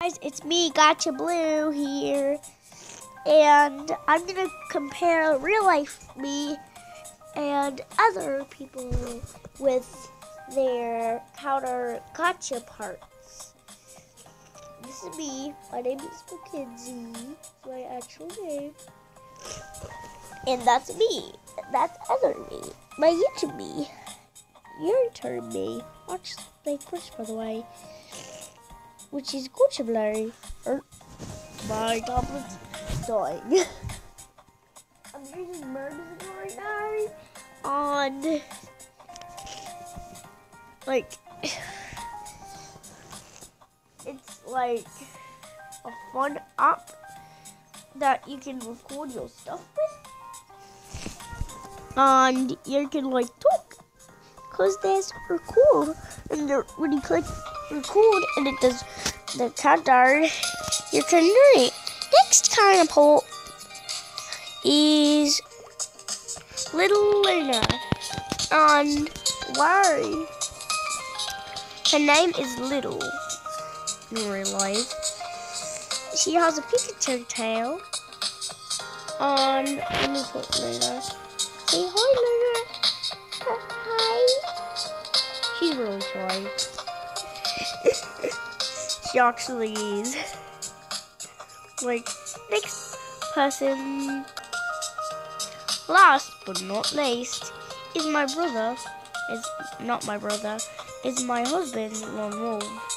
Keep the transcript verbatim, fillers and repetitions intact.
Guys, it's me, Gotcha Blue here, and I'm gonna compare real life me and other people with their counter gotcha parts. This is me. My name is Mackenzie. It's my actual name. And that's me. That's other me. My YouTube me. Your turn me. Watch the first, by the way. Which is Gotcha Blue. Or my goblet's dying. I'm using murder right now on like it's like a fun app that you can record your stuff with, and you can like talk because there's record, and there, when you click record and it does the countdown, you can do it. Next kind of poll is Little Luna on Worry. Her name is Little in real life. She has a Pikachu tail. On let me put Luna. Say hi, Luna. Hi. She's really shy. She actually is. Like, next person, last but not least, is my brother. Is not my brother. Is my husband, Lone Wolf.